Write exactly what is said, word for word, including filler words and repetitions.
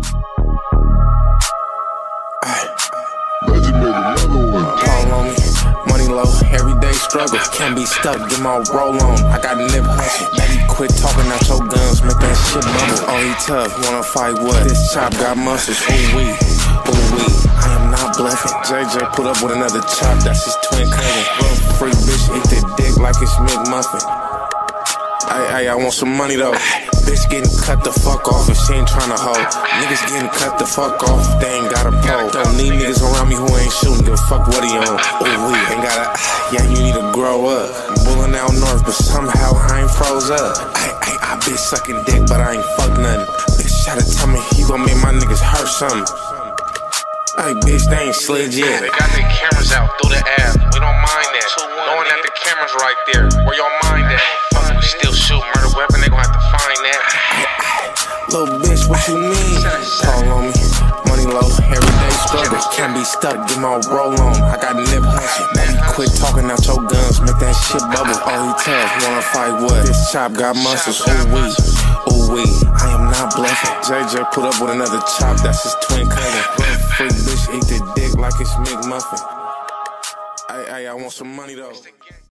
Call on me, money low, everyday struggle. Can't be stuck, get my roll on. I got nip hustle. Baby, quit talking out your guns, make that shit bubble. Oh, he tough, wanna fight what? This chop got muscles, ooh wee, ooh wee. I am not bluffing. J J put up with another chop, that's his twin cousin. Real freak bitch, eat the dick like it's McMuffin. Ay, ay, I want some money though. Bitch getting cut the fuck off if she ain't tryna hoe. Niggas getting cut the fuck off if they ain't got a pole. Don't need niggas around me who ain't shooting, give a fuck what he on. Ooh, we ain't gotta, yeah, you need to grow up. I'm bullin' out north, but somehow I ain't froze up. Ay, ay, I been sucking dick, but I ain't fuck nothing. Bitch try to tell me he gon' make my niggas hurt something. Ay, bitch, they ain't slid yet. They got their cameras out through the app, we don't mind that. Knowing that the camera's right there, where your mind at? Fuck, we still shoot murder weapon, they gon' have to find that. Little bitch, what you mean? Call on me, money low, everyday struggle. Can't be stuck, get my roll on. I got nip hustle. Baby, quit talking out your guns, make that shit bubble. Oh, he tough, wanna fight what? This chop got muscles, ooh wee, ooh wee. I am not bluffing. J J put up with another chop, that's his twin cousin. Real freak bitch, eat the dick like it's McMuffin. Ay, ay, I want some money though.